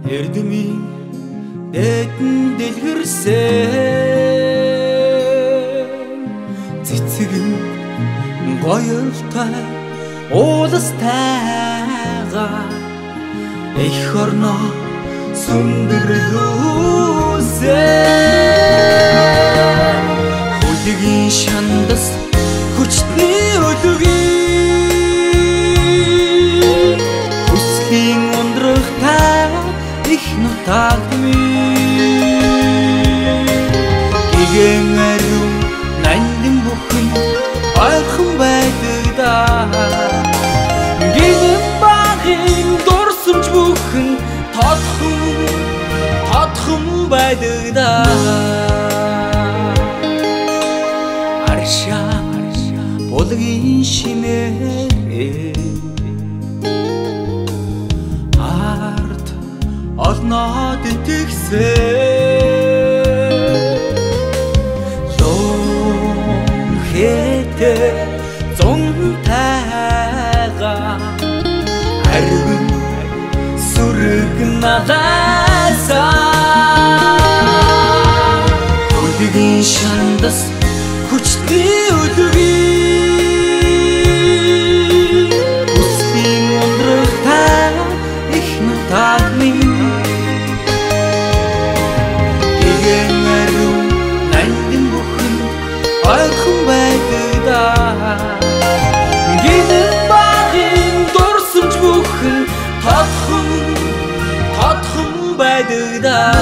Эрдмийн дэдэн дэлгэрсэн цэцгэн гоёлтай ууластайгаа эх орноо сүндэрлүүлсэн хүлгийн шандас хүчний өдөгийн хүслийн ундрахтай их нутагмын гигэн ариун нандин бүхэн ойрхон байдаг даа гинэн багын дурсамж бүхэн тодхон байдаг даа аршаа булгийн шинээрээ ард олноод итгэсэн лон хэтэ зунтайгаа арвин сүрэг нагаасаа хүлгийн шандас хүчний өдөгийн хүслийн ундрахтай их нутагмын гигэн ариун нандин бүхэн ойрхон байдаг даа гинэн багын дурсамж бүхэн тодхон байдаг даа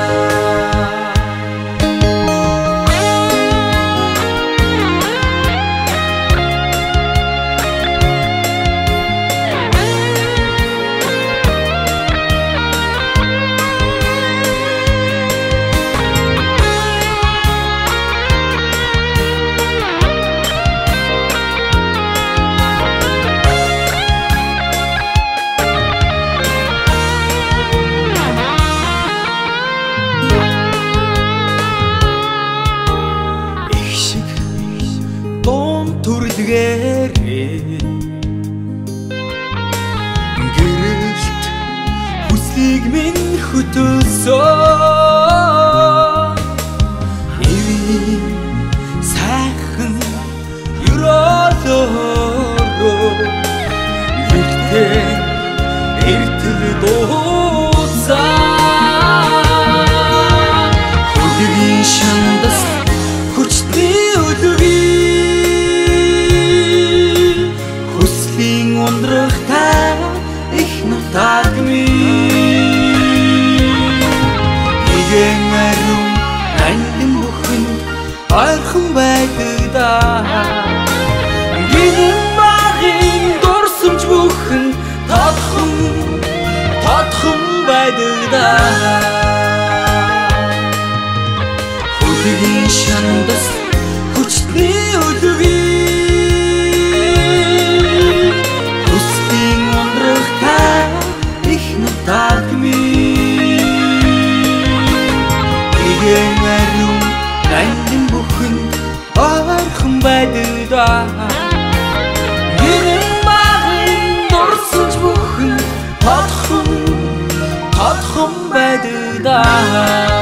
гэрэлт хүслийг минь хөтөлсөн эвийн сайхан ерөөлөөрөө гэртээ эртэл дууцаа хүлгийн шандас хүчний өдөгийн хүслийн ундрахтай их нутагмын гигэн ариун нандин бүхэн ойрхон байдаг даа гинэн багын дурсамж бүхэн тодхон байдаг даа хүлгийн шандас хүчний өдөгийн хүслийн ундрахтай их нутагмын гигэн ариун нандин бүхэн ойрхон байдаг даа гинэн багын дурсамж бүхэн тодхон байдаг даа